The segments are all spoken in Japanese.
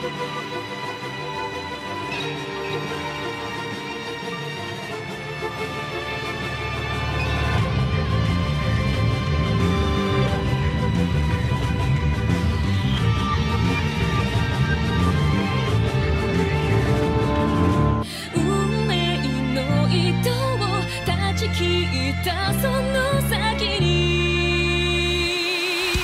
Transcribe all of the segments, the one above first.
その先に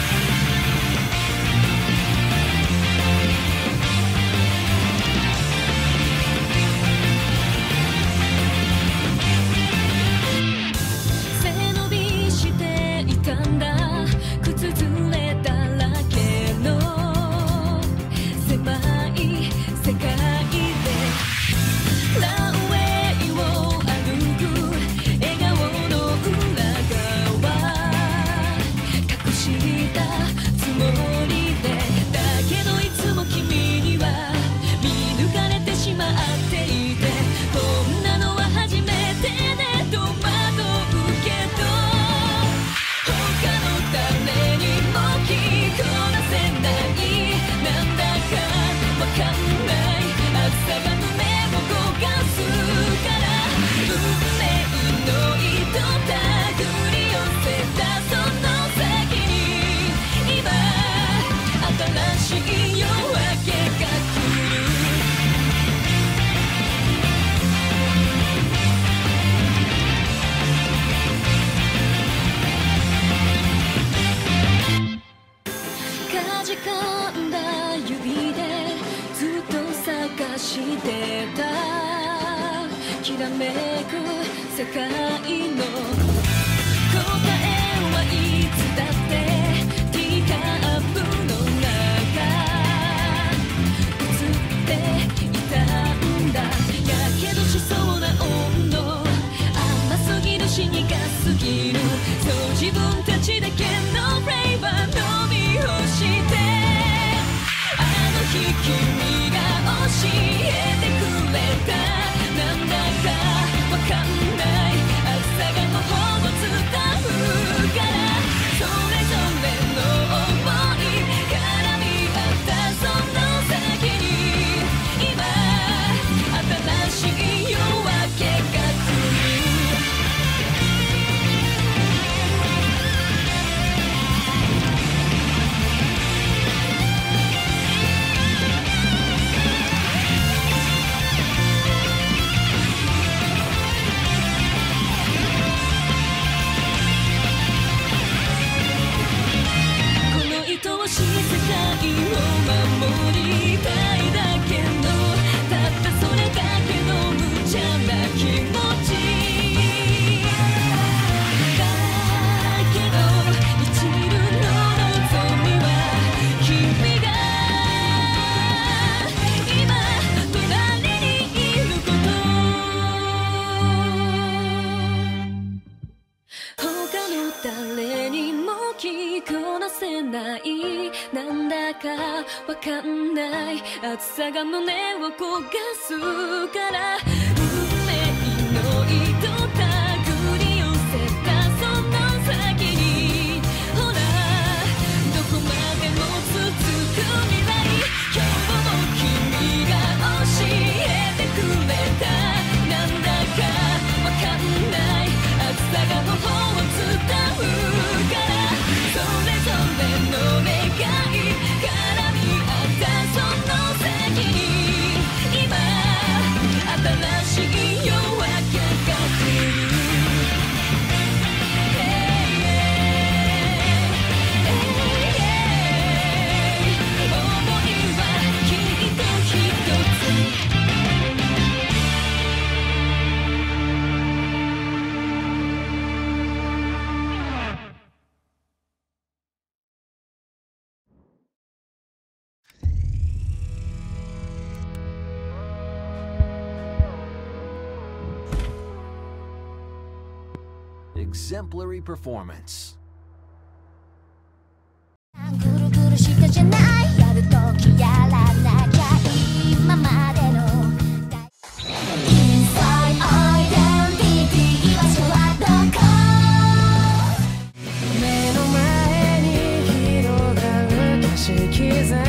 背伸びしていたんだ靴ずれだらけの狭い世界でランウェイを歩く笑顔の裏側隠したつもりでだけどいつも君には見抜かれてしまっていてこんなのは初めてで戸惑うけど他の誰にも着こなせないなんだかわかんない朝が胸を焦がすから運命の糸手繰り寄せたその先に今新しい夜明けが来るかじかんだ指でずっと探してたきらめく世界の答えはいつだってティーカップの中映っていたんだやけどしそうな温度甘すぎる死にがすぎるそう自分たちだけのフレーバー飲み干してあの日君が教えてくれたなんだかわかんない朝がの方を伝うからそれぞれの想い絡み合ったその先に今新しい夜明けが来る愛しい世界を守りたいだけのたったそれだけの無茶な気持ちだけど一縷の望みは君が今隣にいること他の誰にも聞こなせないなんだかわかんない暑さが胸を焦がすから運命の糸手繰り寄せたその先にほらどこまでも続く未来今日も君が教えてくれたなんだかわかんない暑さがの方を伝うからそれぞれの願い絡み合ったその先に今新しい夜明けが来る想いはきっと一つ Exemplary performance. ぐるぐるしたじゃないやるときやらなきゃ今までの Inside Identity 場所はどこ目の前に広がる景色